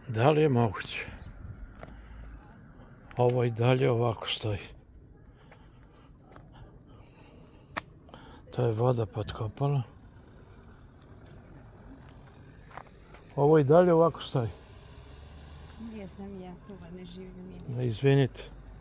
Da li je moguće? Ovo i dalje ovako stoji. To je voda potkopala. Ovo i dalje ovako stoji. Ne znam, ja toga ne živim. Izvinite.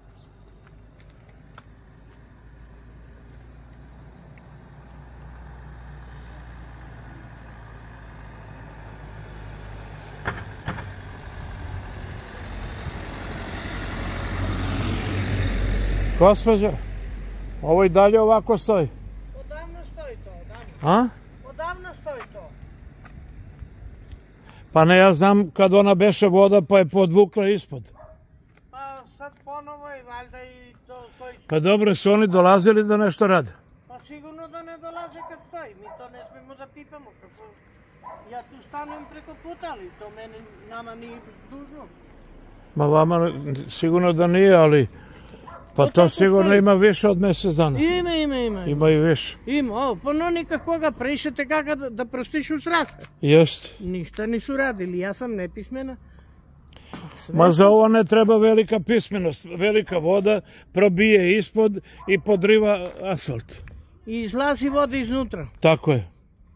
Gospođo, ovo i dalje ovako stoji. Odavno stoji to, odavno. A? Odavno stoji to. Pa ne, ja znam kad ona beše voda pa je podvukla ispod. Pa sad ponovo i valjda i to stoji. Pa dobro, su oni dolazili da nešto rade? Pa sigurno da ne dolaze kad stoji. Mi to ne smijemo da pipamo. Ja tu stanujem preko puta, ali to nama nije dužno. Ma vama sigurno da nije, ali... Pa to sigurno ima više od mjesec dana. Ima. Ima i više. Ima, pa no nikakvoga prišete kako da prostiš u straše. Jest. Ništa nisu radili, ja sam nepismena. Ma za ovo ne treba velika pismenost. Velika voda probije ispod i podriva asfalt. I izlazi voda iznutra. Tako je.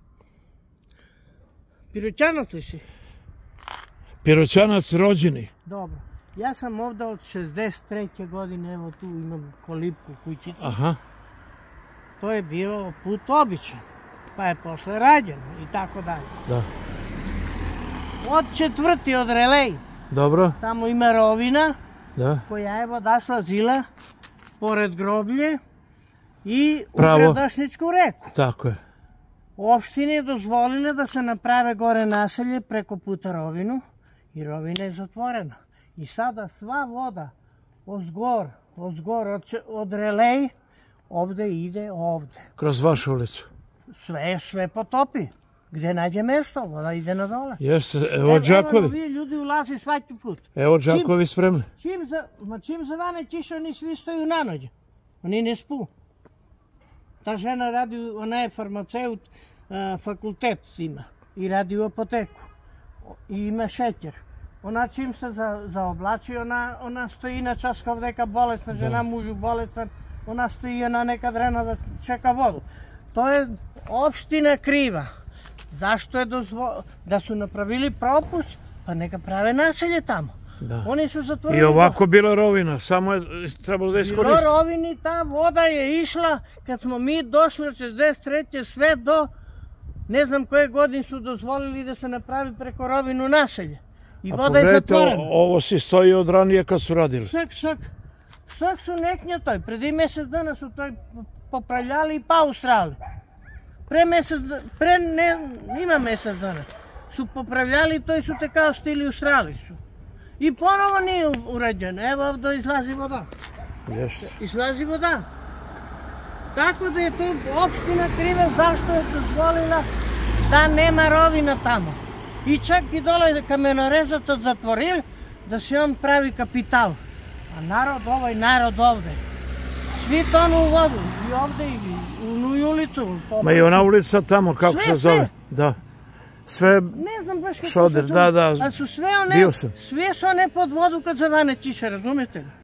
Piroćanac li si? Piroćanac rođeni. Dobro. Ja sam ovdje od 63. godine, evo tu imam kolipku, kućicu. Aha. To je bilo put običan, pa je posle rađeno i tako dalje. Da. Od 4. od Relej, Dobro. tamo ima rovina, Da. koja je voda slazila pored groblje i u Pravo. Gradašničku reku. Tako je. Opštine je dozvolile da se naprave gore naselje preko puta rovinu i rovina je zatvorena. I sada sva voda od Relej ovde ide ovde. Kroz vašu ulicu. Sve potopi. Gdje nađe mjesto, voda ide na dole. Jeste, evo Đakovi. Evo vi ljudi ulazi svaki put. Evo Đakovi spremni. Čim zavane kiša, oni svi stoju na nođe. Oni ne spu. Ta žena radi, ona je farmaceut, fakultet ima. I radi u apoteku. I ima šećer. Ona čim se zaoblači, ona stoji na čas kao neka bolesna žena, mužu bolestan, ona stoji ona neka drena da čeka vodu. To je opština kriva. Zašto je da su napravili propust, pa neka prave naselje tamo. Oni su zatvorili. I ovako bila rovina, samo je trebalo da iskoristiti. Bilo rovini, ta voda je išla, kad smo mi došli od 63. sve do, ne znam koje godine su dozvolili da se napravi preko rovinu naselje. I voda je zatvorena. Ovo si stoji od ranije kad su radili. Sak su neknja toj. Predi mjesec dana su toj popravljali i paustrali. Ima mjesec dana. Su popravljali to i su te kao stili ustrali su. I ponovo nije urađeno. Evo ovdje izlazi voda. Izlazi voda. Tako da je to opština kriva zašto je dozvolila da nema rovina tamo. I čak i dole kamenorezac zatvorili da se on pravi kapital. A narod ovde. Svi tonu u vodu. I ovde i u ulicu. Ma i ona ulica tamo, kako se zove. Da. Sve ne znam baš kako Šoder, se zove. da. A su sve one pod vodu kad zavane kiša, razumete li?